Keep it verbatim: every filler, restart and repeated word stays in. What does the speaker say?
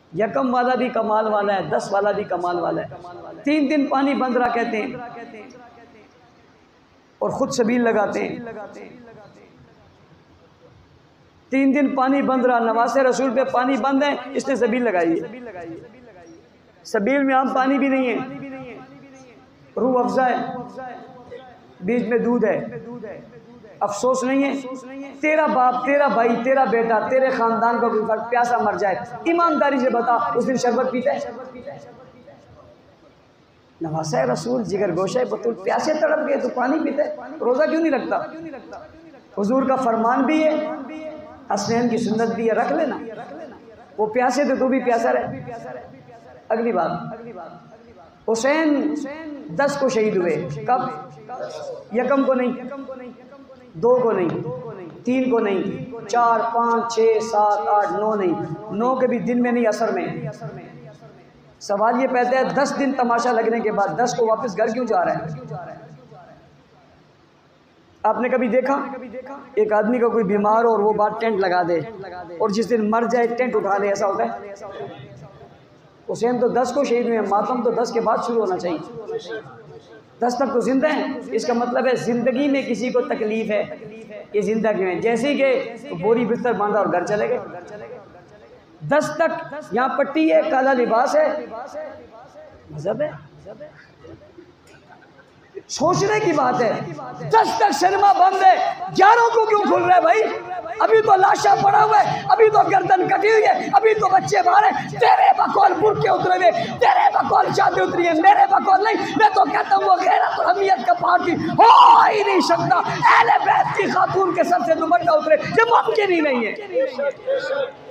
यकम वाला भी कमाल वाला है, दस वाला भी कमाल वाला है। तीन दिन पानी बंद रहा कहते हैं और खुद सबील लगाते हैं। तीन दिन पानी बंद रहा, नवासे रसूल पे पानी बंद है, इसने सबील लगाई है। सबील में आम पानी भी नहीं है, रूह अफ़ज़ा है, बीच में दूध है। अफसोस नहीं है, तेरा बाप, तेरा भाई, तेरा बेटा, तेरे खानदान का कोई फर्क प्यासा मर जाए, ईमानदारी से बता, उस दिन शरबत पीता है? नवासा रसूल जिगर गोशा बतूल प्यासे तड़प गए तो पानी पीते, रोज़ा क्यों नहीं रखता? हुजूर का फरमान भी है, हसनैन की सुन्नत भी है, रख लेना। वो प्यासे थे तो भी प्यासा रहे। अगली बात, हुसैन दस को शहीद हुए, कब? यकम को नहीं, दो को नहीं, तीन को नहीं, चार, पाँच, छः, सात, आठ, नौ नहीं, नौ के भी दिन में नहीं, असर में। सवाल ये पैदा है, दस दिन तमाशा लगने के बाद दस को वापस घर क्यों जा रहे हैं? आपने कभी देखा एक आदमी का कोई बीमार हो और वो बात टेंट लगा दे और जिस दिन मर जाए टेंट उठा ले, ऐसा होता है? हुसैन तो दस को शहीद हुए, मातम तो दस के बाद शुरू होना चाहिए। दस तक तो जिंदा है, इसका मतलब है जिंदगी में किसी को तकलीफ है, ये जिंदा क्यों है? जैसे ही गए तो बोरी बिस्तर बांधा और घर चले गए। दस तक यहाँ पट्टी है, काला लिबास है, मजहब है। सोचने की बात है, दस तक सिनेमा बंद है, ग्यारह को क्यों खुल रहा है भाई? अभी तो लाशा पड़ा हुआ है, अभी तो गर्दन कटी हुई है, अभी तो बच्चे बाहर हैं, तेरे बकौल बुरके उतरे हुए, तेरे बकौल चादर उतरी है, मेरे बकौल नहीं। मैं तो कहता हूँ वो गैरत और हमियत का पार्टी हो ही नहीं सकता। अहले बैत की खातून के सर से दुपट्टा उतरे, ये मुमकिन ही नहीं है।